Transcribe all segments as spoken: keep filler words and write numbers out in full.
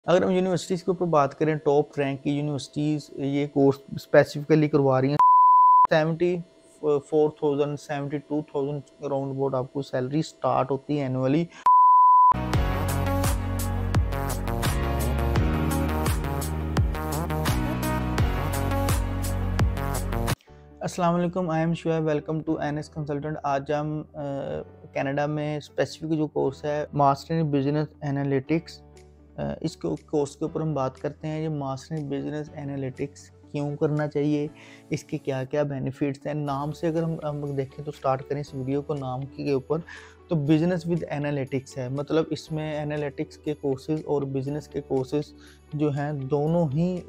अगर हम यूनिवर्सिटीज़ के ऊपर बात करें, टॉप रैंक की यूनिवर्सिटीज़ ये कोर्स स्पेसिफिकली करवा रही हैं। Seventy four thousand seventy two thousand around about आपको सैलरी स्टार्ट होती है एनुअली। अस्सलाम वालेकुम, I am Shoaib, welcome to N S consultant. आज हम कनाडा में स्पेसिफिक जो कोर्स है मास्टर इन बिजनेस एनालिटिक्स, इस कोर्स के ऊपर हम बात करते हैं। ये मास्टर इन बिजनेस एनालिटिक्स क्यों करना चाहिए, इसके क्या क्या बेनिफिट्स हैं। नाम से अगर हम, हम देखें तो स्टार्ट करें इस वीडियो को नाम के ऊपर, तो बिजनेस विद एनालिटिक्स है। मतलब इसमें एनालिटिक्स के कोर्सेज और बिजनेस के कोर्सेज जो हैं दोनों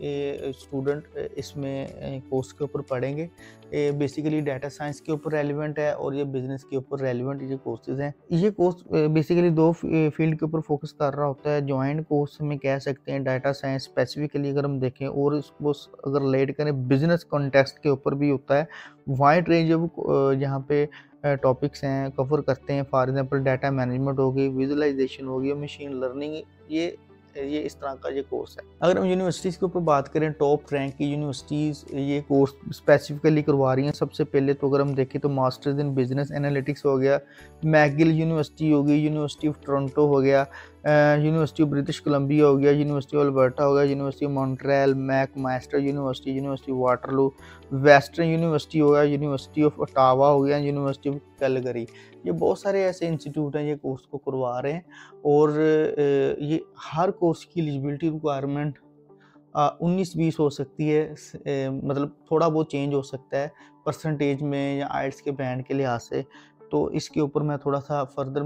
ही स्टूडेंट इसमें कोर्स के ऊपर पढ़ेंगे। बेसिकली डाटा साइंस के ऊपर रेलिवेंट है और ये बिजनेस के ऊपर रेलिवेंट ये कोर्सेज हैं। ये कोर्स बेसिकली दो फील्ड के ऊपर फोकस कर रहा होता है। जॉइंट कोर्स में कह सकते हैं डाटा साइंस स्पेसिफिकली अगर हम देखें, और इसको अगर रिलेट करें बिजनेस कॉन्टेक्स्ट के ऊपर भी होता है। वाइड रेंज ऑफ यहाँ पे टॉपिक्स हैं कवर करते हैं। फॉर एग्जांपल डाटा मैनेजमेंट होगी, विजुअलाइजेशन होगी, मशीन लर्निंग, ये ये इस तरह का ये कोर्स है। अगर हम यूनिवर्सिटीज़ के ऊपर बात करें, टॉप रैंक की यूनिवर्सिटीज़ ये कोर्स स्पेसिफिकली करवा रही हैं। सबसे पहले तो अगर हम देखें तो मास्टर्स इन बिजनेस एनालिटिक्स हो गया, मैगिल यूनिवर्सिटी होगी, यूनिवर्सिटी ऑफ टोरंटो हो गया, यूनिवर्सिटी ऑफ ब्रिटिश कोलंबिया हो गया, यूनिवर्सिटी ऑफ अल्बर्टा हो गया, university of Montreal, McMaster university, university Waterloo, western university हो गया, यूनिवर्सिटी ऑफ ओटावा हो गया, यूनिवर्सिटी ऑफ कैलगरी। ये बहुत सारे ऐसे इंस्टीट्यूट हैं ये कोर्स को करवा रहे हैं। और ये हर कोर्स की एलिजिबिलिटी रिक्वायरमेंट उन्नीस बीस हो सकती है, मतलब थोड़ा बहुत चेंज हो सकता है परसेंटेज में या आइल्स के बैंड के लिहाज से। तो इसके ऊपर मैं थोड़ा सा फर्दर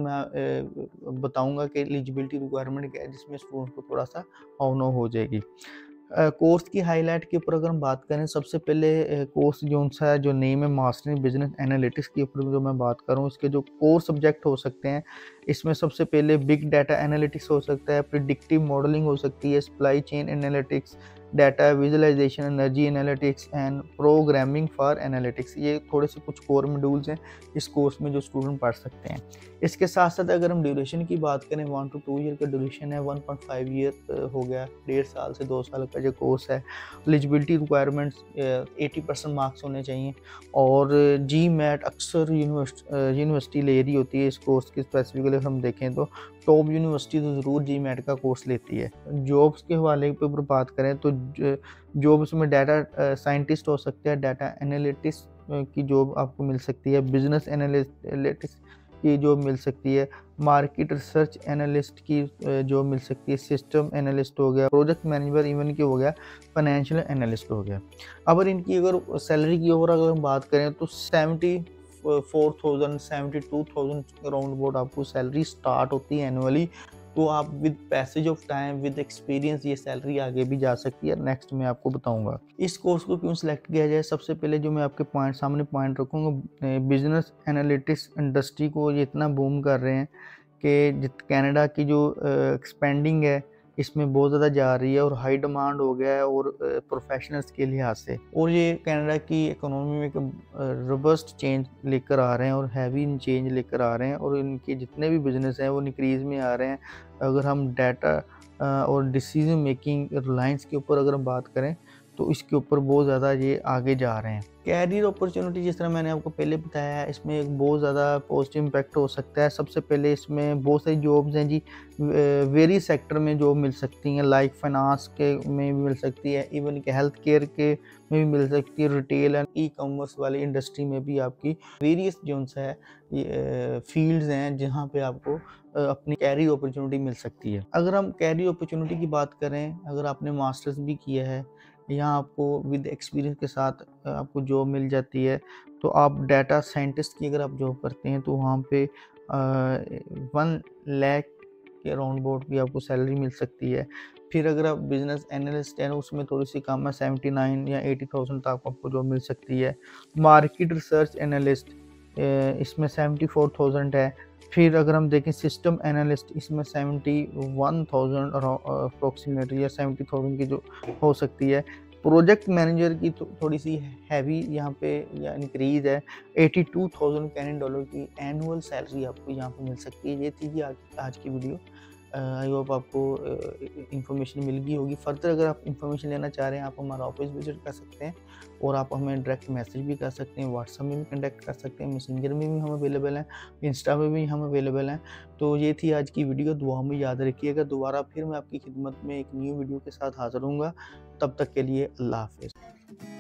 मैं बताऊंगा कि एलिजिबिलिटी रिक्वायरमेंट क्या है, जिसमें स्टूडेंट को थोड़ा सा ऑनो हो जाएगी। कोर्स uh, की हाईलाइट के ऊपर अगर हम बात करें, सबसे पहले कोर्स uh, जो सा जो नेम है मास्टर इन बिजनेस एनालिटिक्स के ऊपर जो मैं बात करूं, इसके जो कोर सब्जेक्ट हो सकते हैं, इसमें सबसे पहले बिग डाटा एनालिटिक्स हो सकता है, प्रिडिक्टिव मॉडलिंग हो सकती है, supply chain analytics, data visualization, energy analytics and programming for analytics. ये थोड़े से कुछ कोर मॉड्यूल्स हैं इस कोर्स में जो स्टूडेंट पढ़ सकते हैं। इसके साथ साथ अगर हम ड्यूरेशन की बात करें, वन टू टू ईयर का ड्यूरेशन है, वन पॉइंट फाइव ईयर हो गया, डेढ़ साल से दो साल का जो कोर्स है। Eligibility requirements eighty percent marks होने चाहिए। और जी मैट अक्सर यूनिवर्सिटी ले रही होती है इस कोर्स की। स्पेसिफिकली हम देखें तो टॉप यूनिवर्सिटी तो ज़रूर जी मैट का कोर्स लेती है। जॉब्स के हवाले पे ऊपर बात करें तो जॉब्स में डाटा साइंटिस्ट हो सकते हैं, डाटा एनालिटिक्स की जॉब आपको मिल सकती है, बिजनेस एनालिटिक्स की जॉब मिल सकती है, मार्केट रिसर्च एनालिस्ट की जॉब मिल सकती है, सिस्टम एनालिस्ट हो गया, प्रोजेक्ट मैनेजर इवन की हो गया, फाइनेंशियल एनालिस्ट हो गया। अगर इनकी अगर सैलरी की ओवर अगर हम बात करें तो seventy four thousand seventy two thousand around about आपको सैलरी स्टार्ट होती है एनुअली। तो आप with passage of time, with experience ये सैलरी आगे भी जा सकती है। नेक्स्ट मैं आपको बताऊंगा इस कोर्स को क्यों सिलेक्ट किया जाए। सबसे पहले जो मैं आपके पॉइंट सामने पॉइंट रखूंगा, बिजनेस एनालिटिक्स इंडस्ट्री को ये इतना बूम कर रहे हैं कि कनाडा की जो एक्सपेंडिंग है इसमें बहुत ज़्यादा जा रही है और हाई डिमांड हो गया है और प्रोफेशनल्स के लिहाज से। और ये कनाडा की इकोनॉमी में एक रोबस्ट चेंज लेकर आ रहे हैं और हैवी चेंज लेकर आ रहे हैं, और इनके जितने भी बिजनेस हैं वो इंक्रीज में आ रहे हैं। अगर हम डाटा और डिसीजन मेकिंग रिलायंस के ऊपर अगर हम बात करें तो इसके ऊपर बहुत ज़्यादा ये आगे जा रहे हैं। कैरियर अपॉर्चुनिटी जिस तरह मैंने आपको पहले बताया है, इसमें एक बहुत ज़्यादा पॉजिटिव इम्पैक्ट हो सकता है। सबसे पहले इसमें बहुत सारी जॉब्स हैं जी, वेरी सेक्टर में जॉब मिल सकती हैं, लाइक फाइनेंस के में भी मिल सकती है, इवन के हेल्थ केयर के में भी मिल सकती है, रिटेल एंड ई कॉमर्स वाली इंडस्ट्री में भी आपकी वेरियस जोन्स है, फील्ड्स हैं जहाँ पे आपको अपनी कैरियर अपॉर्चुनिटी मिल सकती है। अगर हम कैरियर अपॉर्चुनिटी की बात करें, अगर आपने मास्टर्स भी किया है, यहाँ आपको विद एक्सपीरियंस के साथ आपको जॉब मिल जाती है। तो आप डाटा साइंटिस्ट की अगर आप जॉब करते हैं तो वहाँ पे वन लाख के अराउंड अबाउट भी आपको सैलरी मिल सकती है। फिर अगर आप बिजनेस एनालिस्ट हैं उसमें थोड़ी सी कम है, सेवेंटी नाइन या एटी थाउजेंड तक आपको जॉब मिल सकती है। मार्केट रिसर्च एनालिस्ट इसमें सेवेंटी फोर थाउजेंड है। फिर अगर हम देखें सिस्टम एनालिस्ट, इसमें सेवेंटी वन थाउजेंड अप्रोक्सीमेटली या सेवेंटी थाउजेंड की जो हो सकती है। प्रोजेक्ट मैनेजर की तो थोड़ी सी हैवी यहाँ पे या इंक्रीज है, eighty two thousand Canadian dollar की एनुअल सैलरी आपको यहाँ पे मिल सकती है। ये थी जी आज, आज की वीडियो। आई होप आपको इंफॉर्मेशन मिल गई होगी। फर्दर अगर आप इंफॉर्मेशन लेना चाह रहे हैं, आप हमारा ऑफिस विजिट कर सकते हैं और आप हमें डायरेक्ट मैसेज भी कर सकते हैं, व्हाट्सएप में भी कनेक्ट कर सकते हैं, मैसेंजर में भी हम अवेलेबल हैं, इंस्टा में भी हम अवेलेबल हैं। तो ये थी आज की वीडियो, दुआ में याद रखिएगा। दोबारा फिर मैं आपकी खिदमत में एक न्यू वीडियो के साथ हाज़िर हूँगा। तब तक के लिए अल्लाह हाफ़िज़।